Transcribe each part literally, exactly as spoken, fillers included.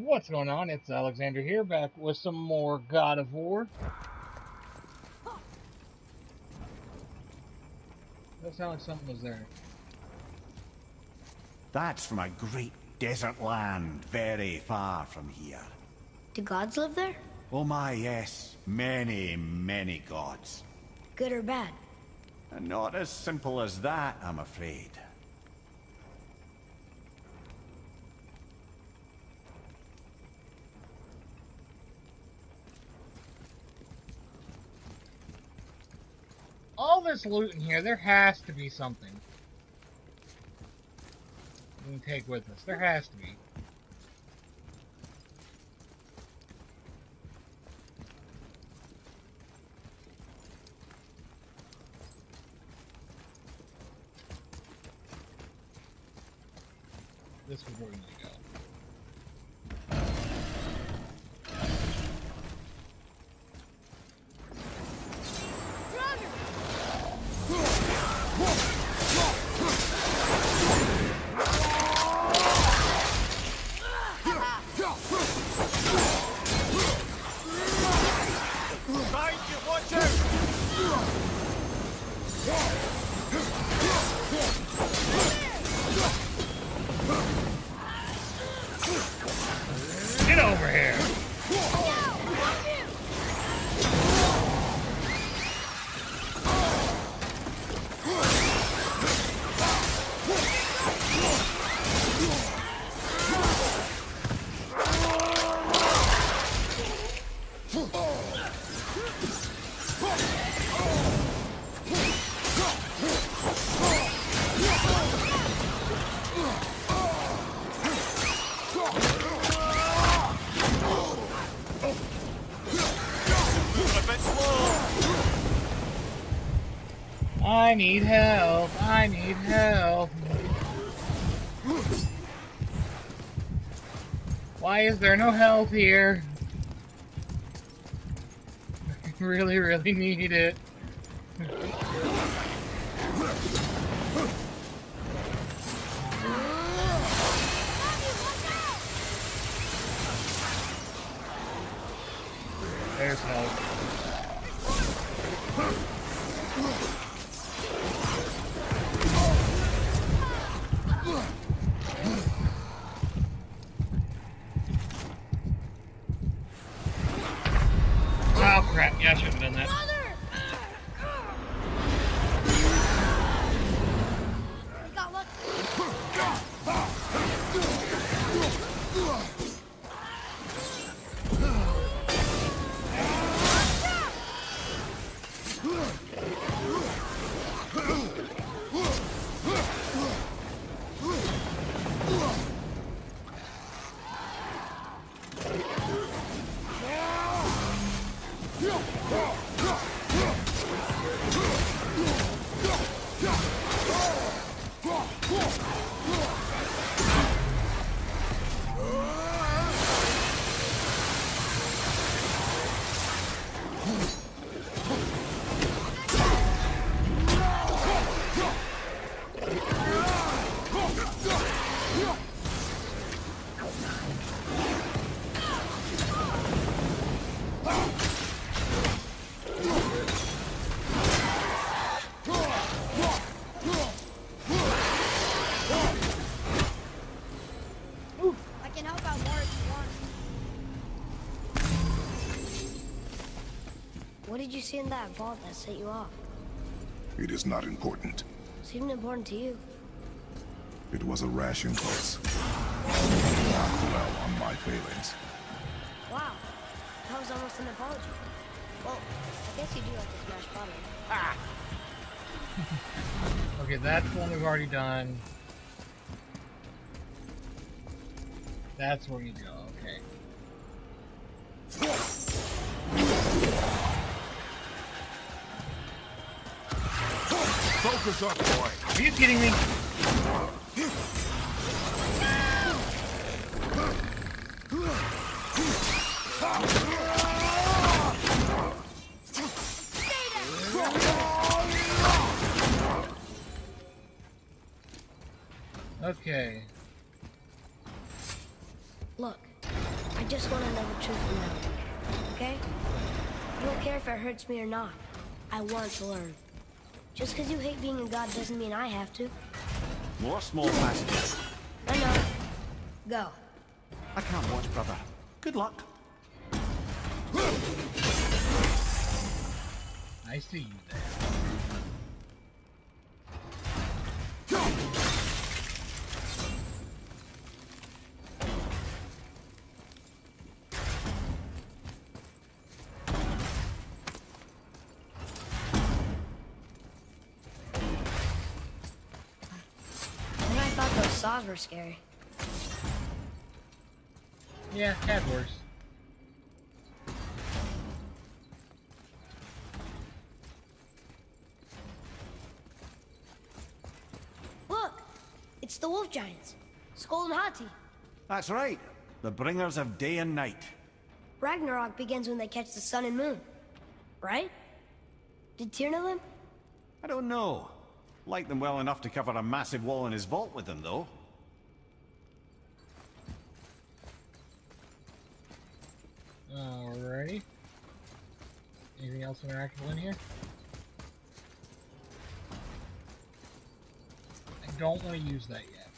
What's going on? It's Alexander here, back with some more God of War. That sounded like something was there. That's from a great desert land, very far from here. Do gods live there? Oh my, yes. Many, many gods. Good or bad? And not as simple as that, I'm afraid. All this loot in here, there has to be something we can take with us. There has to be. This is where we need to go. Get over here! I need help. I need help. Why is there no health here? I really, really need it. There's help. Oh crap, yeah, I should have done that. What did you see in that vault that set you off? It is not important. Seemed important to you. It was a rash impulse. Not well on my failings. Wow. That was almost an apology. Well, I guess you do like to smash bottom. Ah! Okay, that's the one we've already done. That's where we go, okay. Focus up, boy. Are you kidding me? Okay. Look, just want to know the truth from now. Okay? I don't care if it hurts me or not. I want to learn. Just because you hate being a god doesn't mean I have to. More small passages. I know. Go. I can't watch, brother. Good luck. I see you there. And I thought those saws were scary. Yeah, had worse. Look! It's the wolf giants. Skull and Hati. That's right. The bringers of day and night. Ragnarok begins when they catch the sun and moon. Right? Did Tyr know them? I don't know. Like them well enough to cover a massive wall in his vault with them, though. Alrighty. Anything else interactable in here? I don't want to use that yet.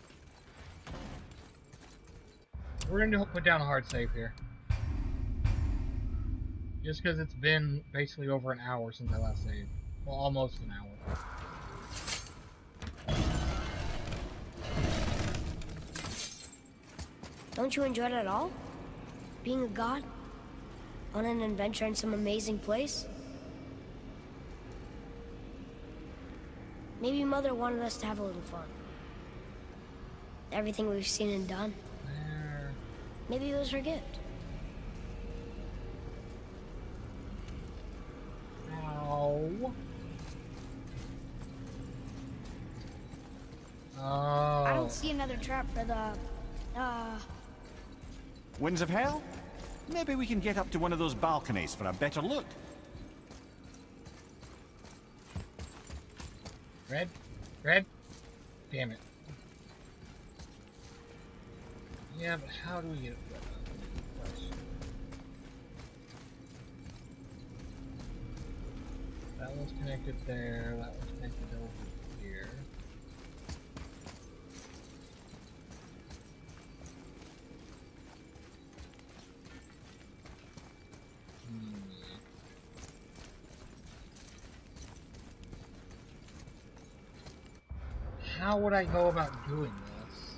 We're going to put down a hard save here. Just because it's been basically over an hour since I last saved. Well, almost an hour. Don't you enjoy it at all? Being a god? On an adventure in some amazing place? Maybe Mother wanted us to have a little fun. Everything we've seen and done. There. Maybe it was her gift. Ow. Oh. I don't see another trap for the... Uh... Winds of Hell? Maybe we can get up to one of those balconies for a better look. Red? Red? Damn it. Yeah, but how do we get it? That one's connected there, that one's connected over here. Hmm. How would I go about doing this?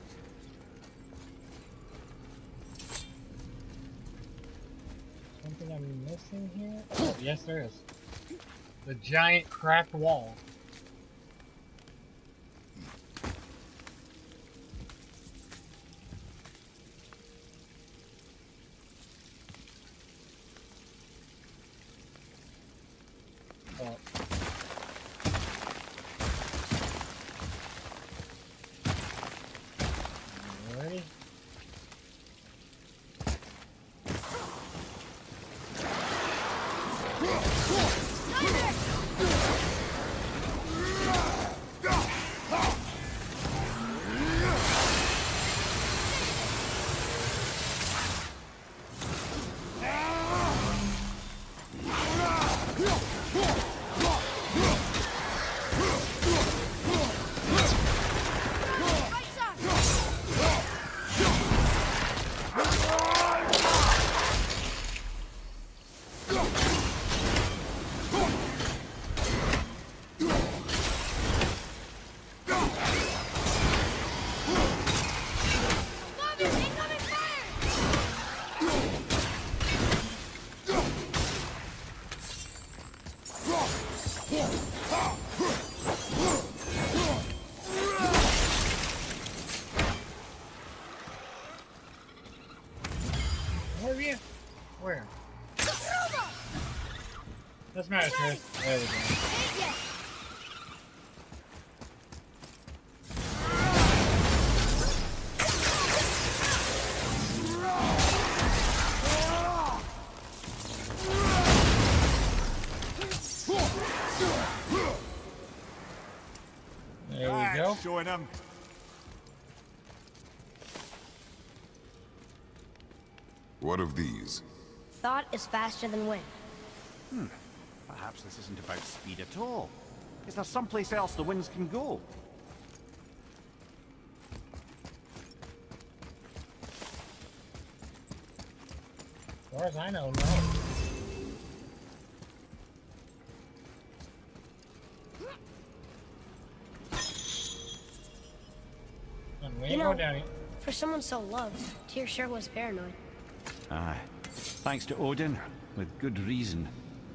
Something I'm missing here? Oh, yes there is. The giant cracked wall. Oh. Alrighty. Where are you? Where? Doesn't matter, Chris. There we go. There we go. Showing him. What of these? Thought is faster than wind. Hmm. Perhaps this isn't about speed at all. Is there someplace else the winds can go? As far as I know, no. We You ain't know, going down here. for someone so loved, Tyr sure was paranoid. Aye. Thanks to Odin, with good reason.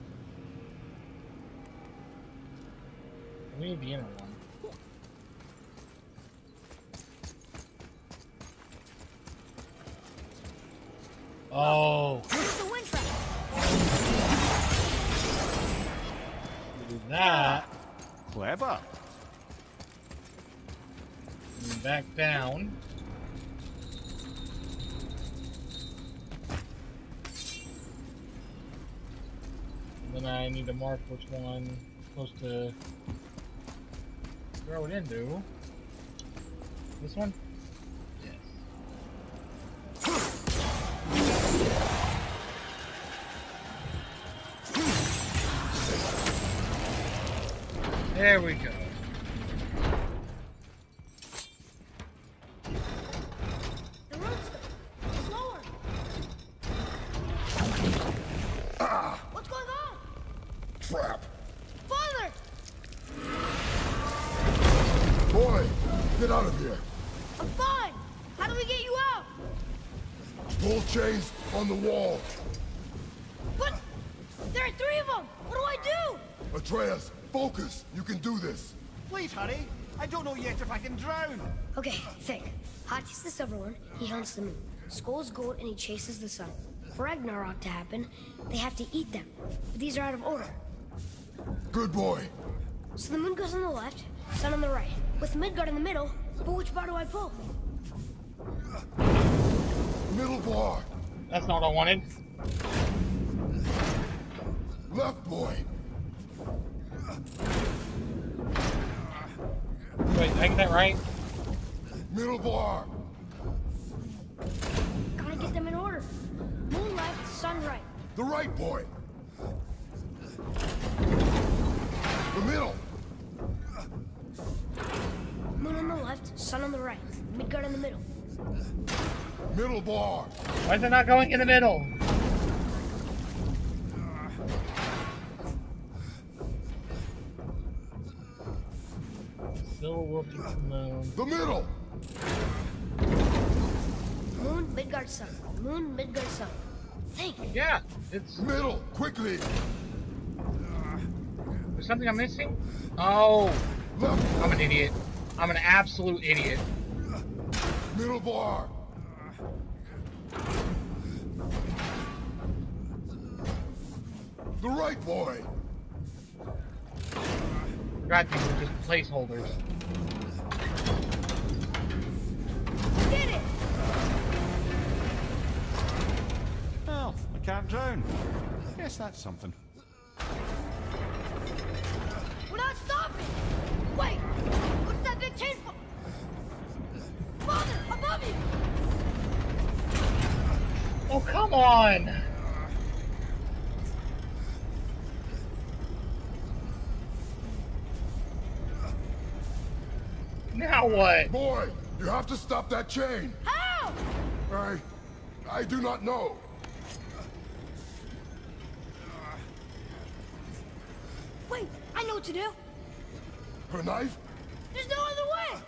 We need the inner one. Oh. The wind trap. We do that. Clever. And back down. Then I need to mark which one I'm supposed to throw it into. This one? Yes. There we go. The roadster. Slower. Ah! What's going on? Trap! Father! Boy, get out of here! I'm fine. How do we get you out? Pull chains on the wall! What? There are three of them. What do I do? Atreus, focus! You can do this! Please hurry. I don't know yet if I can drown. Okay, think. Hati's the silver one. He hunts the moon. Skull's gold and he chases the sun. For Ragnarok to happen, they have to eat them. But these are out of order. Good boy! So the moon goes on the left, sun on the right. With Midgard in the middle, but which bar do I pull? Middle bar! That's not what I wanted. Left boy! Wait, did I get that right? Middle bar! Gotta get them in order. Moon left, sun right. The right boy! The middle! Moon on the left, sun on the right. Midgard in the middle. Middle bar! Why is it not going in the middle? Silver wolf eats the moon. The middle! Moon, Midgard, sun. Moon, Midgard, sun. Think. Yeah, it's. Middle! Quickly! There's something I'm missing? Oh, Left! I'm an idiot. I'm an absolute idiot. Middle bar! The right boy! God, these are just placeholders. Did it! Well, I can't drown. Guess that's something. We're not stopping! Wait! What's that big chain for? Father, above you! Oh, come on! Now what? Boy, you have to stop that chain! How? I... I do not know. Wait, I know what to do. Her knife? There's no other way!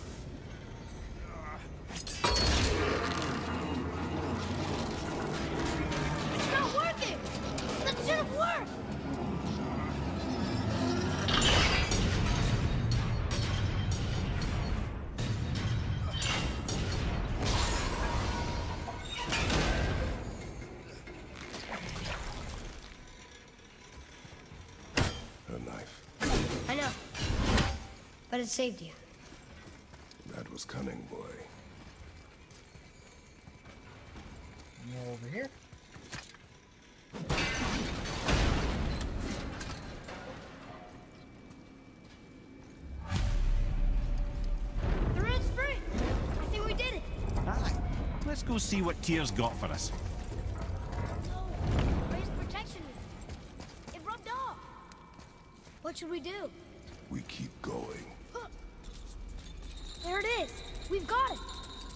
It's not working! That should have worked! Her knife. I know. But it saved you. That was cunning, boy. More over here. The road's free! I think we did it! Aye. Let's go see what Tyr's got for us. What should we do? We keep going. There it is. We've got it.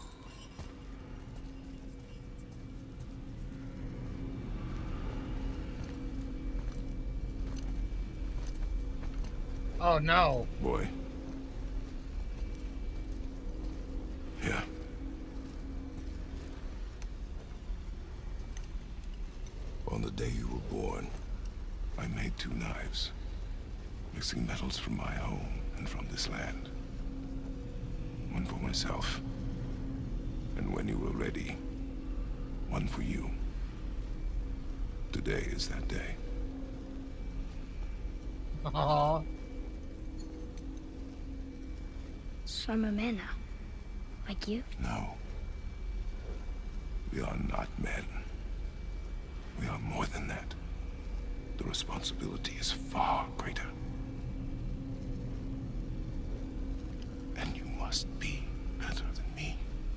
Oh no. Boy. Yeah. On the day you were born, I made two knives, mixing metals from my home and from this land. One for myself, and when you were ready, one for you. Today is that day. Aww. So I'm a man now. Like you? No. We are not men. We are more than that. The responsibility is far greater. And you must be better than me.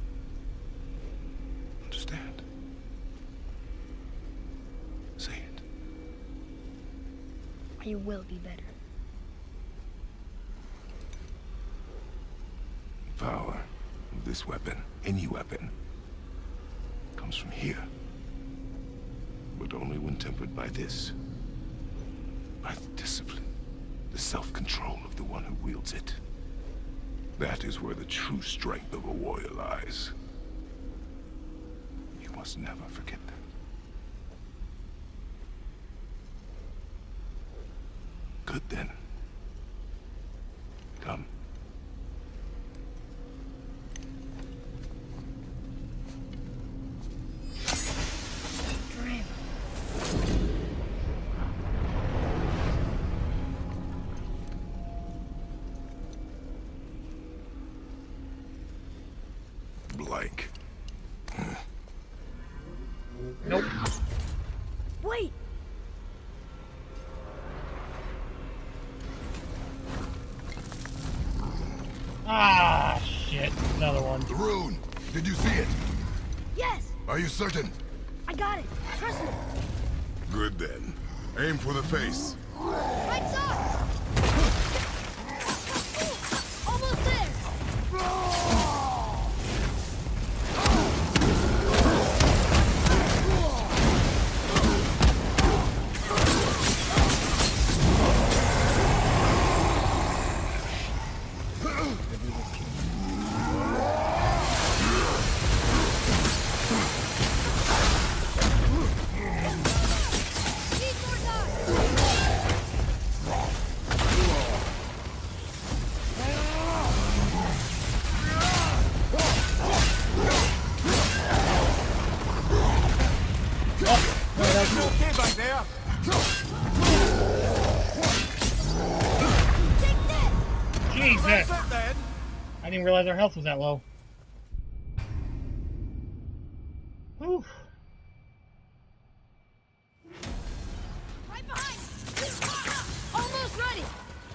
Understand? Say it. You will be better. The power of this weapon, any weapon, comes from here. But only when tempered by this. By the discipline, the self-control of the one who wields it. That is where the true strength of a warrior lies. You must never forget that. Good then. Come. Blank. Nope. Wait! Ah, shit. Another one. The rune! Did you see it? Yes! Are you certain? I got it! Trust me! Good then. Aim for the face. Right side! Almost there! Jesus! I didn't realize our health was that low. Whew. Right behind! Almost ready!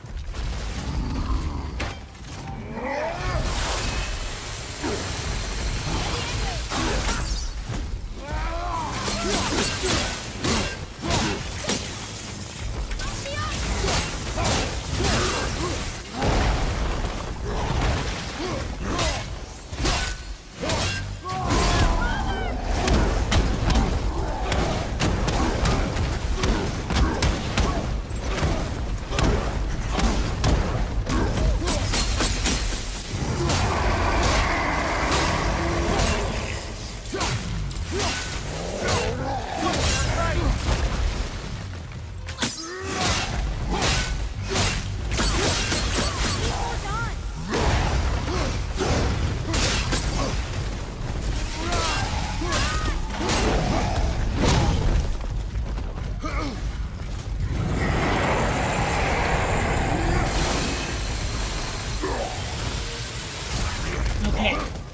Okay.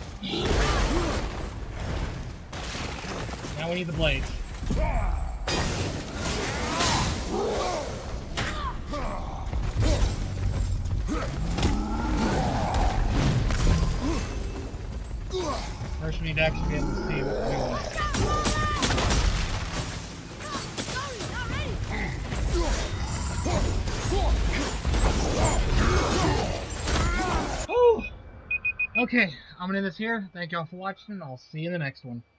Now we need the blades. First we need to actually get to see what we want. Sorry, not ready! Okay, I'm gonna end this here. Thank y'all for watching. I'll see you in the next one.